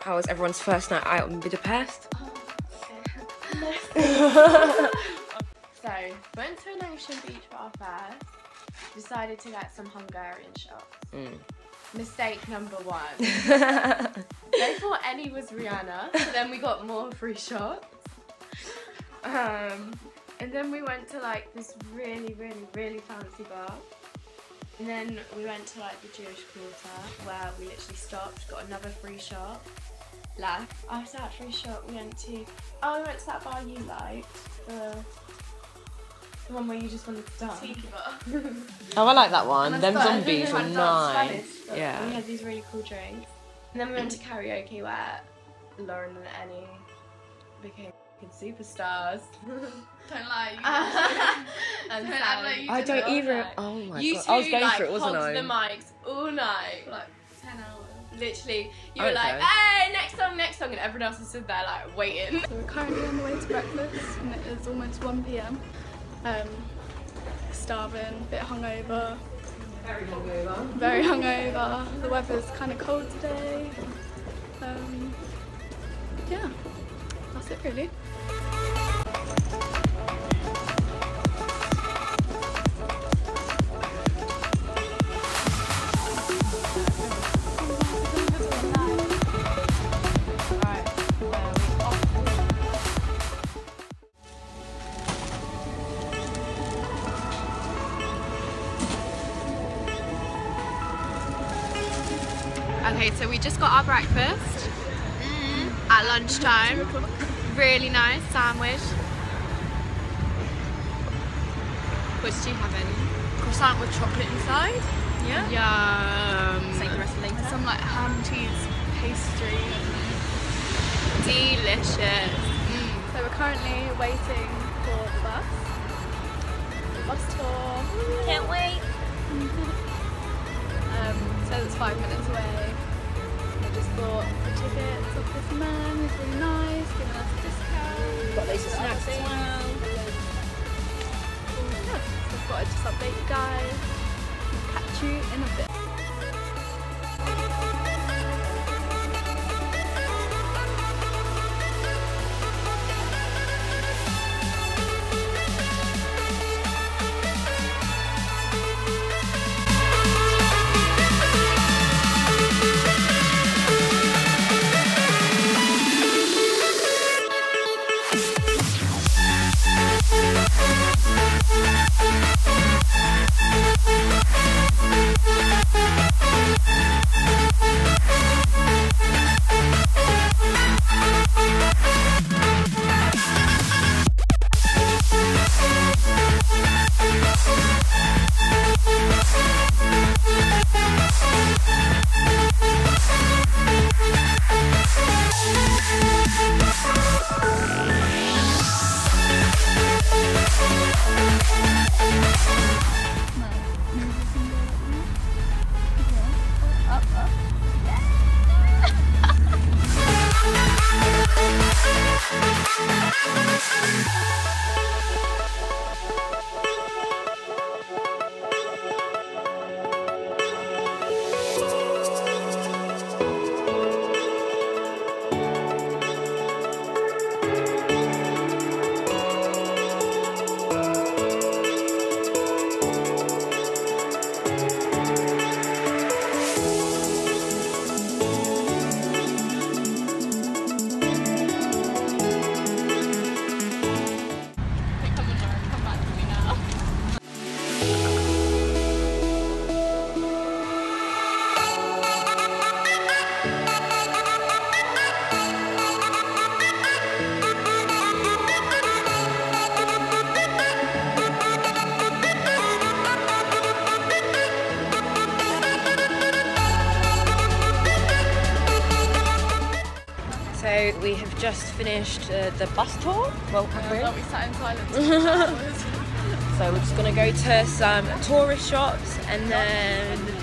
How was everyone's first night out in Budapest? So, went to an ocean beach for our first. Decided to get some Hungarian shots. Mistake number one. They thought Annie was Rihanna, so then we got more free shots. And then we went to like this really fancy bar. And then we went to like the Jewish quarter where we literally stopped, got another free shot, left. After that free shot we went to that bar you liked, the one where you just wanted to dance. Tiki bar. Oh, I like that one. Them But zombies were we nice. had these really cool drinks. And then we went to karaoke where Lauren and Annie became superstars. Don't lie. And Don't act like you I don't even. like, Oh my you god! two I was going like through it, wasn't hogged I? the mics all night. for like 10 hours. Literally, you were like, Okay. hey, next song, and everyone else is stood there like waiting. So we're currently on the way to breakfast and it is almost 1 PM. Starving, a bit hungover. Very hungover. The weather's kind of cold today. Yeah, that's it really. Okay, so we just got our breakfast at lunchtime. Really nice sandwich. Which do you have in? Croissant with chocolate inside. Yeah. Yum. Save the rest later. Some like ham cheese pastry. Delicious. So we're currently waiting for the bus. Bus tour. Can't wait. Says it's 5 minutes away. I just bought the tickets off this man, he's really nice, giving us a discount. Got loads of snacks as well. Yeah, so I thought I'd just update you guys. I'll catch you in a bit. So we have just finished the bus tour. Well, We sat in silence for hours. so we're just gonna go to some tourist shops and then